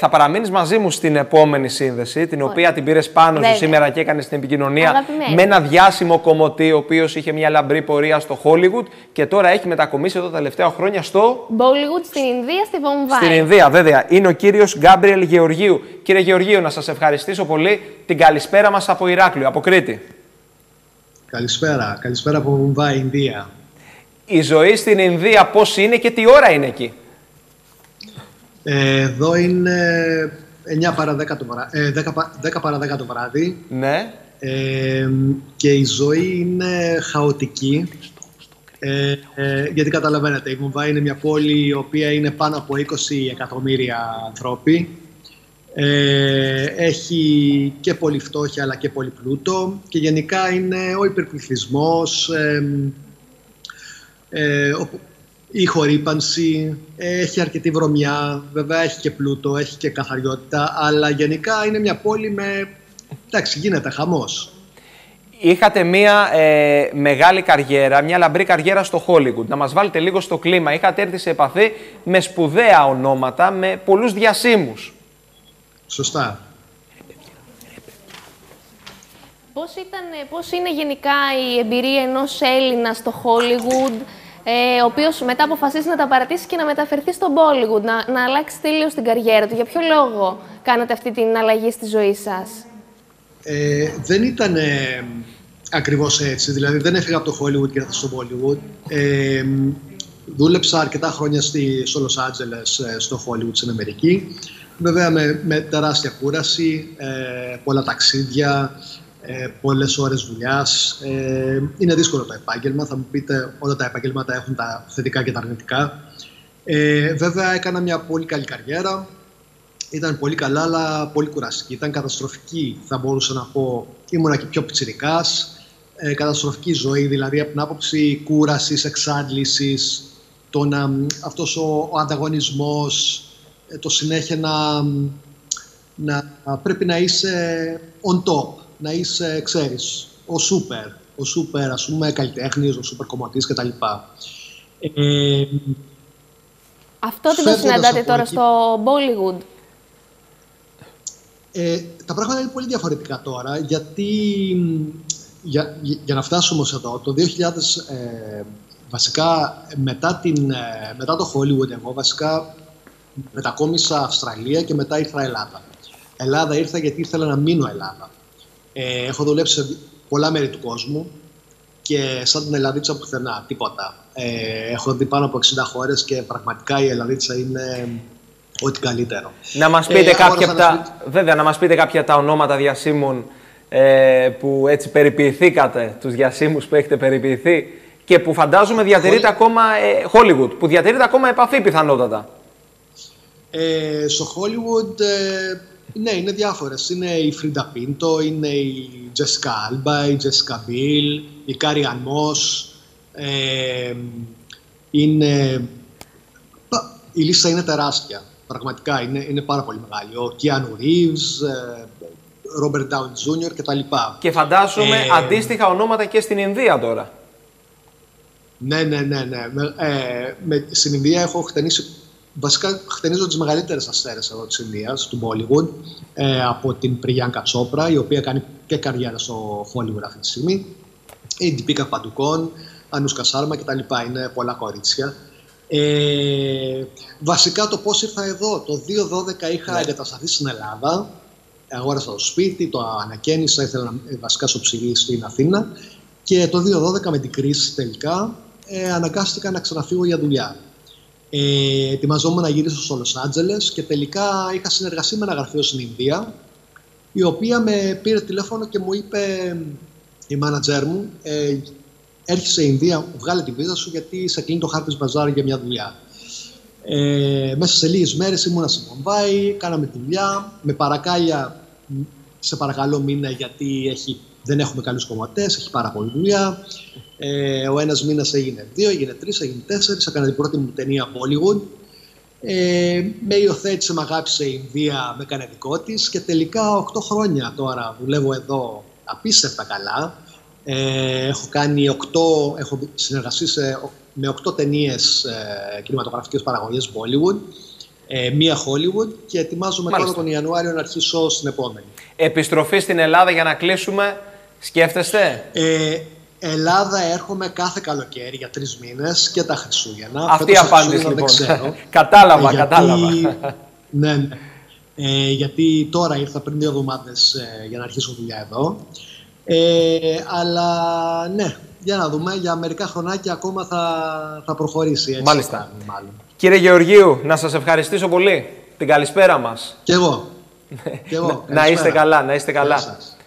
θα παραμείνεις μαζί μου στην επόμενη σύνδεση, την οποία την πήρες πάνω σου σήμερα και έκανες την επικοινωνία με ένα διάσημο κομμωτή, ο οποίος είχε μια λαμπρή πορεία στο Hollywood και τώρα έχει μετακομίσει εδώ τα τελευταία χρόνια στο Bollywood στην Ινδία, στη Βομβάη. Στην Ινδία, βέβαια. Είναι ο κύριος Γκάμπριελ Γεωργίου. Κύριε Γεωργίου, να σας ευχαριστήσω πολύ. Την καλησπέρα μας από Ηράκλειο, από Κρήτη. Καλησπέρα. Καλησπέρα από Μουμβάη, Ινδία. Η ζωή στην Ινδία πώς είναι και τι ώρα είναι εκεί? Εδώ είναι 9 παρά 10 το βράδυ, 10 παρά 10 το βράδυ. Ναι. Και η ζωή είναι χαοτική. Γιατί καταλαβαίνετε, η Μουμβάη είναι μια πόλη η οποία είναι πάνω από 20 εκατομμύρια ανθρώποι. Έχει και πολύ φτώχεια αλλά και πολύ πλούτο και γενικά είναι ο υπερπληθυσμός, η χορύπανση, έχει αρκετή βρωμιά, βέβαια έχει και πλούτο, έχει και καθαριότητα, αλλά γενικά είναι μια πόλη με... εντάξει, γίνεται χαμός. Είχατε μια μεγάλη καριέρα, μια λαμπρή καριέρα στο Hollywood. Να μας βάλετε λίγο στο κλίμα. Είχατε έρθει σε επαφή με σπουδαία ονόματα, με πολλούς διασύμους. Σωστά. Πώς είναι γενικά η εμπειρία ενός Έλληνα στο Hollywood, ο οποίος μετά αποφασίσει να τα παρατήσει και να μεταφερθεί στο Bollywood, να αλλάξει τελείως την καριέρα του? Για ποιο λόγο κάνατε αυτή την αλλαγή στη ζωή σας? Δεν ήταν ακριβώς έτσι. Δηλαδή δεν έφυγα από το Hollywood και ήρθα στο Bollywood. Δούλεψα αρκετά χρόνια στο Λος Άντζελες, στο Hollywood στην Αμερική. Βέβαια με τεράστια κούραση, πολλά ταξίδια, πολλές ώρες δουλειάς. Είναι δύσκολο το επάγγελμα. Θα μου πείτε, όλα τα επαγγέλματα έχουν τα θετικά και τα αρνητικά. Βέβαια έκανα μια πολύ καλή καριέρα. Ήταν πολύ καλά, αλλά πολύ κουραστική. Ήταν καταστροφική, θα μπορούσα να πω. Ήμουνα και πιο πιτσιρικάς. Καταστροφική ζωή, δηλαδή από την άποψη κούρασης, εξάντλησης, αυτός ο ανταγωνισμός, το συνέχεια να πρέπει να είσαι on top, να είσαι, ξέρεις, ο σούπερ, ας πούμε, καλλιτέχνης, ο σούπερ κομματής κτλ. Αυτό τι το συναντάτε τώρα στο Bollywood? Τα πράγματα είναι πολύ διαφορετικά τώρα, γιατί για να φτάσουμε ως εδώ, το 2000, βασικά μετά το Hollywood, εγώ βασικά μετακόμισα Αυστραλία και μετά ήρθα Ελλάδα. Ελλάδα ήρθα γιατί ήθελα να μείνω Ελλάδα. Έχω δουλέψει σε πολλά μέρη του κόσμου και σαν την Ελλαδίτσα πουθενά, τίποτα. Έχω δει πάνω από 60 χώρες και πραγματικά η Ελλαδίτσα είναι ό,τι καλύτερο. Να μας πείτε κάποια τα ονόματα διασύμων που έτσι περιποιηθήκατε, τους διασύμους που έχετε περιποιηθεί και που φαντάζομαι διατηρείται ακόμα Hollywood, που διατηρείται ακόμα επαφή πιθανότατα. Στο Hollywood, ναι, είναι διάφορες. Είναι η Φρίντα Πίντο, είναι η Τζέσικα Άλμπα, η Τζέσικα Μπιλ, η Κάρι Ανν Μος, η λίστα είναι τεράστια. Πραγματικά είναι πάρα πολύ μεγάλη. Ο Κιάνου Ρίβς, Ρόμπερτ Ντάουν Τζούνιορ κτλ. Και φαντάζομαι αντίστοιχα ονόματα και στην Ινδία τώρα. Ναι. Στην Ινδία έχω χτενίσει. Βασικά χτενίζω τις μεγαλύτερες αστέρες εδώ της Ινδίας, του Bollywood, από την Πριάνκα Τσόπρα, η οποία κάνει και καριέρα στο Hollywood αυτή τη στιγμή, η Ντιπίκα Παντουκόν, Ανούσκα Σάρμα κτλ. Είναι πολλά κορίτσια. Βασικά το πώς ήρθα εδώ, το 2012 είχα εγκατασταθεί στην Ελλάδα, αγόρασα το σπίτι, το ανακαίνισα, ήθελα βασικά στο ψηλή στην Αθήνα και το 2012 με την κρίση τελικά αναγκάστηκα να ξαναφύγω για δουλειά. Ετοιμαζόμουν να γυρίσω στο Λος Άντζελες και τελικά είχα συνεργασία με ένα γραφείο στην Ινδία, η οποία με πήρε τηλέφωνο και μου είπε η μάνατζέρ μου, έρχεσαι σε Ινδία, βγάλε τη βίζα σου γιατί σε κλείνει το Harper's Bazaar για μια δουλειά. Μέσα σε λίγες μέρες ήμουνα στη Μομπάι, κάναμε τη δουλειά, με παρακάλια, σε παρακαλώ μήνα γιατί δεν έχουμε καλούς κομματές, έχει πάρα πολλή δουλειά. Ο ένας μήνας έγινε 2, έγινε 3, έγινε 4, έκανα την πρώτη μου ταινία Bollywood. Με υιοθέτησε, με αγάπησε η Ινδία, με έκανε δικό της και τελικά 8 χρόνια τώρα δουλεύω εδώ απίστευτα καλά. Έχω συνεργαστεί με 8 ταινίες κινηματογραφικές παραγωγές Bollywood. μία Hollywood και ετοιμάζομαι τώρα τον Ιανουάριο να αρχίσω στην επόμενη. Επιστροφή στην Ελλάδα για να κλείσουμε, σκέφτεστε? Ελλάδα έρχομαι κάθε καλοκαίρι για 3 μήνες και τα Χριστούγεννα. Αυτή η απάντηση λοιπόν. Κατάλαβα. Ναι. Γιατί τώρα ήρθα πριν 2 εβδομάδες για να αρχίσω δουλειά εδώ. Αλλά ναι, για να δούμε, για μερικά χρονάκια ακόμα θα προχωρήσει. Έτσι. Μάλιστα. Κύριε Γεωργίου, να σας ευχαριστήσω πολύ. Την καλησπέρα μας. Κι εγώ. Να είστε καλά, να είστε καλά.